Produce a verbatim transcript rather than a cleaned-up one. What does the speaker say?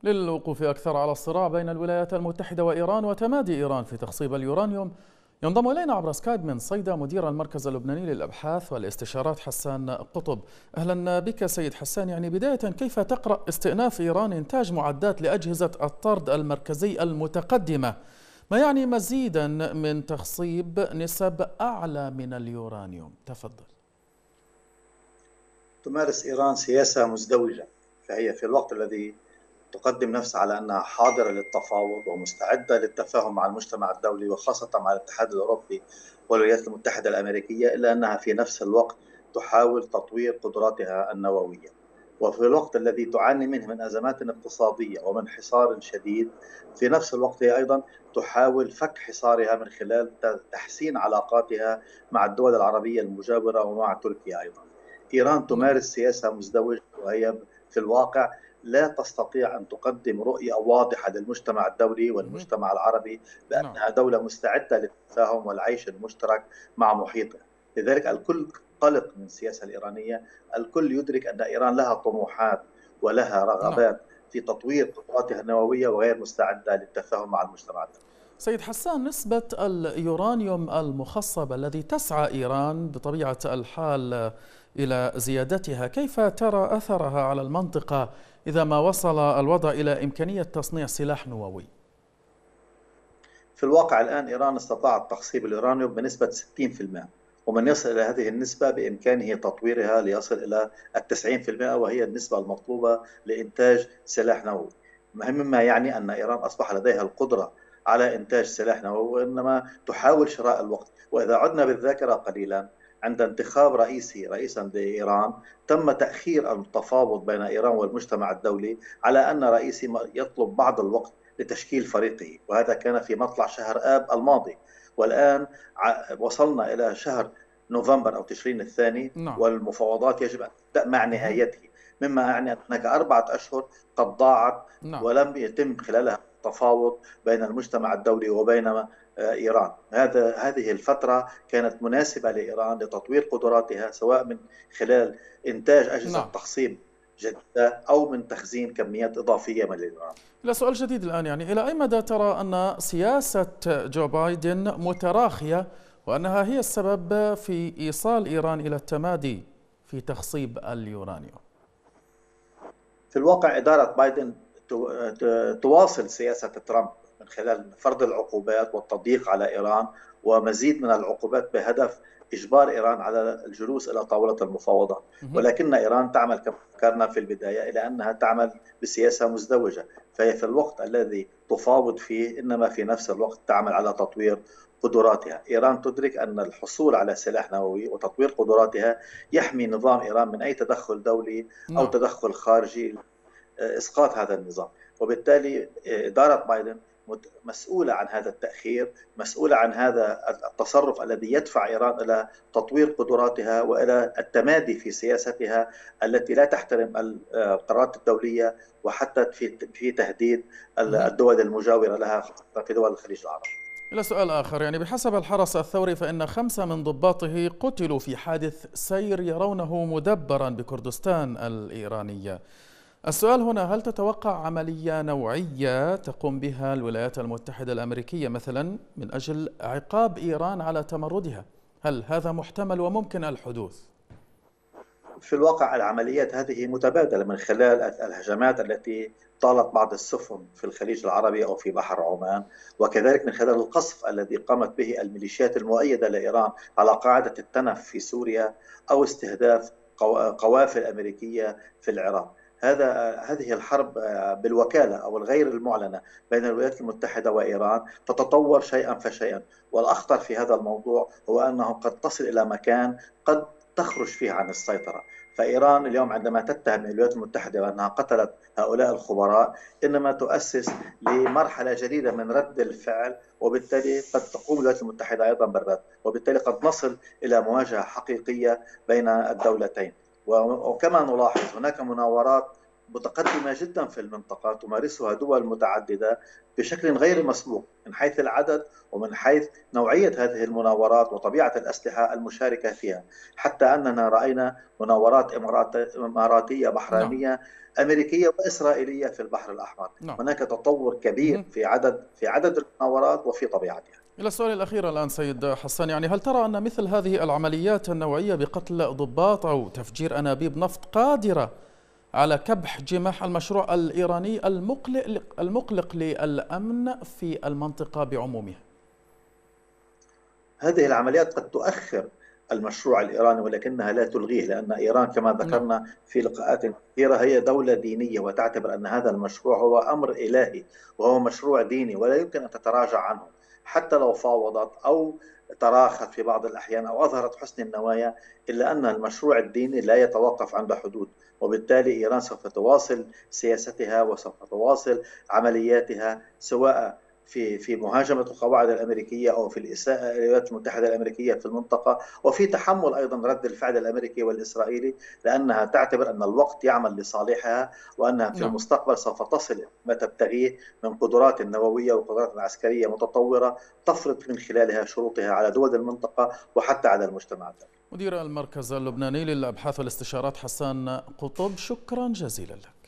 للوقوف أكثر على الصراع بين الولايات المتحدة وإيران وتمادي إيران في تخصيب اليورانيوم، ينضم إلينا عبر سكايب من صيدا مدير المركز اللبناني للأبحاث والاستشارات حسان قطب. أهلا بك سيد حسان. يعني بداية، كيف تقرأ استئناف إيران إنتاج معدات لأجهزة الطرد المركزي المتقدمة، ما يعني مزيدا من تخصيب نسب أعلى من اليورانيوم؟ تفضل. تمارس إيران سياسة مزدوجة، فهي في الوقت الذي تقدم نفسها على أنها حاضرة للتفاوض ومستعدة للتفاهم مع المجتمع الدولي وخاصة مع الاتحاد الأوروبي والولايات المتحدة الأمريكية، إلا أنها في نفس الوقت تحاول تطوير قدراتها النووية. وفي الوقت الذي تعاني منه من أزمات اقتصادية ومن حصار شديد، في نفس الوقت هي أيضا تحاول فك حصارها من خلال تحسين علاقاتها مع الدول العربية المجاورة ومع تركيا أيضا. إيران نعم. تمارس سياسة مزدوجة، وهي في الواقع لا تستطيع أن تقدم رؤية واضحة للمجتمع الدولي والمجتمع العربي نعم. بأنها دولة مستعدة للتفاهم والعيش المشترك مع محيطها. لذلك الكل قلق من السياسة الإيرانية، الكل يدرك أن إيران لها طموحات ولها نعم. رغبات في تطوير قدراتها النووية وغير مستعدة للتفاهم مع المجتمع الدولي. سيد حسان، نسبة اليورانيوم المخصب الذي تسعى إيران بطبيعة الحال إلى زيادتها، كيف ترى أثرها على المنطقة إذا ما وصل الوضع إلى إمكانية تصنيع سلاح نووي؟ في الواقع الآن إيران استطاعت تخصيب اليورانيوم بنسبة ستين بالمئة، ومن يصل إلى هذه النسبة بإمكانه تطويرها ليصل إلى التسعين بالمئة، وهي النسبة المطلوبة لإنتاج سلاح نووي. مما يعني أن إيران أصبح لديها القدرة على إنتاج سلاح نووي، وإنما تحاول شراء الوقت. وإذا عدنا بالذاكرة قليلا، عند انتخاب رئيسي رئيسا لإيران تم تأخير التفاوض بين إيران والمجتمع الدولي على أن رئيسي يطلب بعض الوقت لتشكيل فريقه، وهذا كان في مطلع شهر آب الماضي. والآن وصلنا إلى شهر نوفمبر أو تشرين الثاني، نعم. والمفاوضات يجب أن تبدأ مع نهايته، مما يعني أن هناك أربعة أشهر قد ضاعت نعم. ولم يتم خلالها تفاوض بين المجتمع الدولي وبين إيران. هذا هذه الفترة كانت مناسبة لإيران لتطوير قدراتها، سواء من خلال إنتاج أجهزة نعم. تخصيب جديدة أو من تخزين كميات إضافية من اليورانيوم. إلى سؤال جديد الآن، يعني إلى أي مدى ترى أن سياسة جو بايدن متراخية وأنها هي السبب في إيصال إيران إلى التمادي في تخصيب اليورانيوم؟ في الواقع إدارة بايدن تواصل سياسة ترامب من خلال فرض العقوبات والتضييق على إيران ومزيد من العقوبات بهدف إجبار إيران على الجلوس إلى طاولة المفاوضات. ولكن إيران تعمل كما ذكرنا في البداية إلى أنها تعمل بسياسة مزدوجة، فهي في الوقت الذي تفاوض فيه إنما في نفس الوقت تعمل على تطوير قدراتها. إيران تدرك أن الحصول على سلاح نووي وتطوير قدراتها يحمي نظام إيران من أي تدخل دولي أو نعم. تدخل خارجي إسقاط هذا النظام. وبالتالي إدارة بايدن مسؤولة عن هذا التأخير، مسؤولة عن هذا التصرف الذي يدفع إيران إلى تطوير قدراتها وإلى التمادي في سياستها التي لا تحترم القرارات الدولية، وحتى في في تهديد الدول المجاورة لها في دول الخليج العربي. إلى سؤال آخر، يعني بحسب الحرس الثوري فإن خمسة من ضباطه قتلوا في حادث سير يرونه مدبرا بكردستان الإيرانية. السؤال هنا، هل تتوقع عملية نوعية تقوم بها الولايات المتحدة الأمريكية مثلا من أجل عقاب إيران على تمردها؟ هل هذا محتمل وممكن الحدوث؟ في الواقع العمليات هذه متبادلة من خلال الهجمات التي طالت بعض السفن في الخليج العربي أو في بحر عمان، وكذلك من خلال القصف الذي قامت به الميليشيات المؤيدة لإيران على قاعدة التنف في سوريا، أو استهداف قوافل أمريكية في العراق. هذا هذه الحرب بالوكالة أو الغير المعلنة بين الولايات المتحدة وإيران تتطور شيئا فشيئا، والأخطر في هذا الموضوع هو أنه قد تصل إلى مكان قد تخرج فيه عن السيطرة. فإيران اليوم عندما تتهم الولايات المتحدة بأنها قتلت هؤلاء الخبراء، إنما تؤسس لمرحلة جديدة من رد الفعل، وبالتالي قد تقوم الولايات المتحدة أيضا بالرد، وبالتالي قد نصل إلى مواجهة حقيقية بين الدولتين. وكما نلاحظ هناك مناورات متقدمة جدا في المنطقة تمارسها دول متعددة بشكل غير مسبوق من حيث العدد ومن حيث نوعية هذه المناورات وطبيعة الأسلحة المشاركة فيها، حتى أننا رأينا مناورات إماراتية نعم. بحرينية أمريكية وإسرائيلية في البحر الأحمر. نعم. هناك تطور كبير في عدد في عدد المناورات وفي طبيعتها. إلى السؤال الأخير الآن سيد حسان، يعني هل ترى أن مثل هذه العمليات النوعية بقتل ضباط أو تفجير أنابيب نفط قادرة على كبح جماح المشروع الإيراني المقلق المقلق للأمن في المنطقة بعمومها؟ هذه العمليات قد تؤخر المشروع الإيراني ولكنها لا تلغيه، لأن إيران كما نعم. ذكرنا في لقاءات كثيرة هي دولة دينية وتعتبر أن هذا المشروع هو أمر إلهي وهو مشروع ديني ولا يمكن أن تتراجع عنه، حتى لو فاوضت أو تراخت في بعض الأحيان أو أظهرت حسن النوايا، إلا أن المشروع الديني لا يتوقف عند حدود، وبالتالي إيران سوف تواصل سياستها وسوف تواصل عملياتها سواء في في مهاجمة القواعد الأمريكية أو في الإساءة إلى الولايات المتحدة الأمريكية في المنطقة، وفي تحمل أيضا رد الفعل الأمريكي والإسرائيلي، لأنها تعتبر أن الوقت يعمل لصالحها وأنها في نعم. المستقبل سوف تصل ما تبتغيه من قدرات نووية وقدرات عسكرية متطورة تفرض من خلالها شروطها على دول المنطقة وحتى على المجتمعات. مدير المركز اللبناني للأبحاث والاستشارات حسان قطب، شكرا جزيلا لك.